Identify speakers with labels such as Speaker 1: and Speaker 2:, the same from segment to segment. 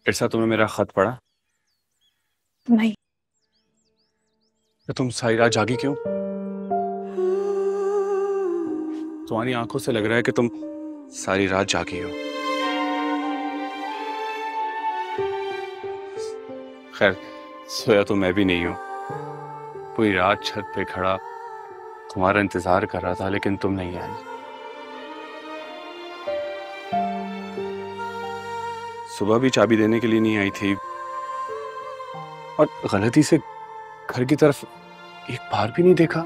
Speaker 1: इरसा, तुमने मेरा खत पढ़ा?
Speaker 2: नहीं।
Speaker 1: तो तुम सारी रात जागी क्यों? तुम्हारी आंखों से लग रहा है कि तुम सारी रात जागी हो। खैर, सोया तो मैं भी नहीं हूं। पूरी रात छत पे खड़ा तुम्हारा इंतजार कर रहा था, लेकिन तुम नहीं आई। सुबह भी चाबी देने के लिए नहीं आई थी, और गलती से घर की तरफ एक बार भी नहीं देखा।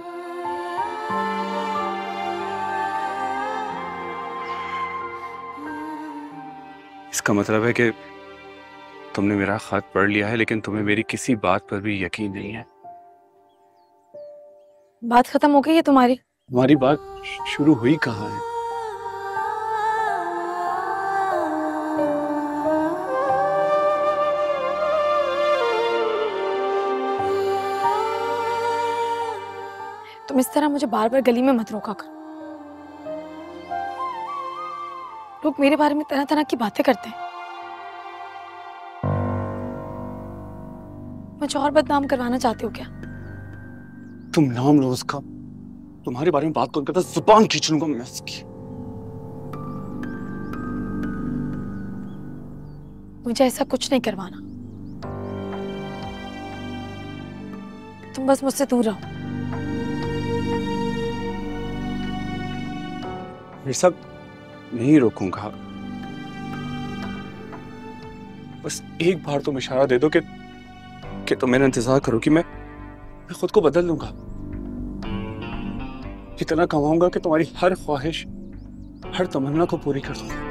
Speaker 1: इसका मतलब है कि तुमने मेरा खत पढ़ लिया है, लेकिन तुम्हें मेरी किसी बात पर भी यकीन नहीं है।
Speaker 2: बात खत्म हो गई है तुम्हारी?
Speaker 1: हमारी बात शुरू हुई कहाँ है?
Speaker 2: तुम इस तरह मुझे बार बार गली में मत रोका कर। लोग मेरे बारे में तरह तरह की बातें करते हैं। मुझे और बदनाम करवाना चाहते हो क्या?
Speaker 1: तुम नाम लो उसका, तुम्हारे बारे में बात कौन करता, जुबान खींच लूंगा मैं उसकी।
Speaker 2: मुझे ऐसा कुछ नहीं करवाना। तुम बस मुझसे दूर रहो।
Speaker 1: ये सब नहीं रोकूंगा। बस एक बार तुम इशारा दे दो कि तुम मेरा इंतजार करो कि मैं खुद को बदल लूंगा। इतना कमाऊंगा कि तुम्हारी हर ख्वाहिश, हर तमन्ना को पूरी कर दूंगा।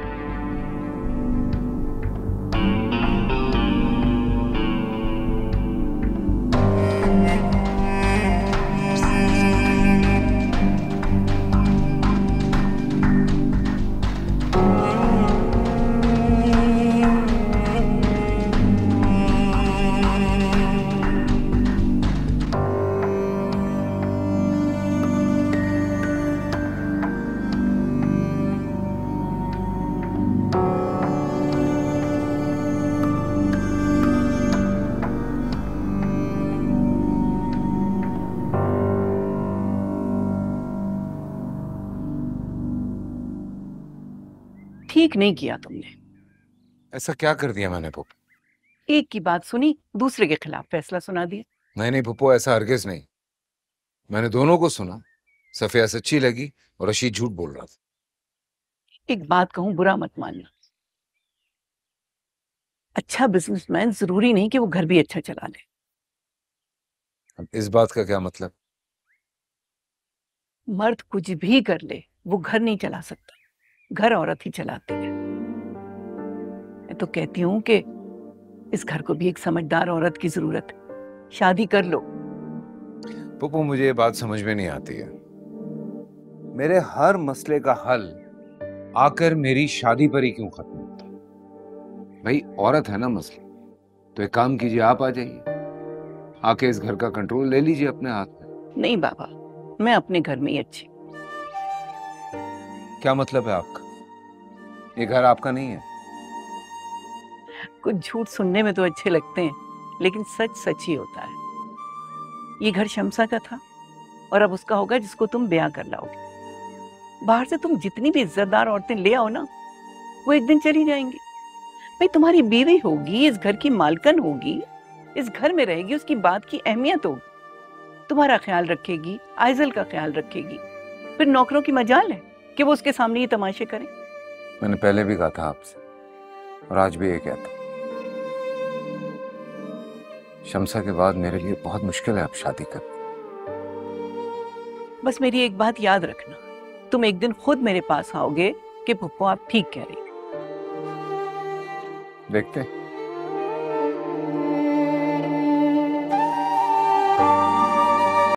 Speaker 3: ठीक नहीं किया तुमने।
Speaker 4: ऐसा क्या कर दिया मैंने पुप्पो?
Speaker 3: एक की बात सुनी, दूसरे के खिलाफ फैसला सुना दिया।
Speaker 4: नहीं नहीं पुप्पो, ऐसा हरगिज नहीं। मैंने दोनों को सुना। सफिया सच्ची लगी और रशीद झूठ बोल रहा था।
Speaker 3: एक बात कहूं, बुरा मत मानना। अच्छा बिजनेसमैन जरूरी नहीं कि वो घर भी अच्छा चला ले।
Speaker 4: अब इस बात का क्या मतलब?
Speaker 3: मर्द कुछ भी कर ले, वो घर नहीं चला सकता। घर औरत ही चलाती है। मैं तो कहती हूँ कि इस घर को भी एक समझदार औरत की जरूरत है। शादी कर लो।
Speaker 4: पुप्पो, मुझे ये बात समझ में नहीं आती है। मेरे हर मसले का हल आकर मेरी शादी पर ही क्यों खत्म होता है? भाई औरत है ना मसला, तो एक काम कीजिए, आप आ जाइए, आके इस घर का कंट्रोल ले लीजिए अपने हाथ में।
Speaker 3: नहीं बाबा, मैं अपने घर में ही अच्छी।
Speaker 4: क्या मतलब है आपका? ये घर आपका नहीं है?
Speaker 3: कुछ झूठ सुनने में तो अच्छे लगते हैं, लेकिन सच सच ही होता है। ये घर शमसा का था और अब उसका होगा जिसको तुम ब्याह कर लाओगे। बाहर से तुम जितनी भी इज्जतदार औरतें ले आओ ना, वो एक दिन चली जाएंगी। भाई तुम्हारी बीवी होगी, इस घर की मालकन होगी, इस घर में रहेगी, उसकी बात की अहमियत होगी, तुम्हारा ख्याल रखेगी, आइजल का ख्याल रखेगी। फिर नौकरों की मजाल है कि वो उसके सामने ये तमाशे करें।
Speaker 4: मैंने पहले भी कहा था आपसे, और आज भी ये कहता। शमसा के बाद मेरे लिए बहुत मुश्किल है अब शादी करना।
Speaker 3: बस मेरी एक बात याद रखना, तुम एक दिन खुद मेरे पास आओगे कि पुप्पो आप ठीक कह रही।
Speaker 4: देखते हैं।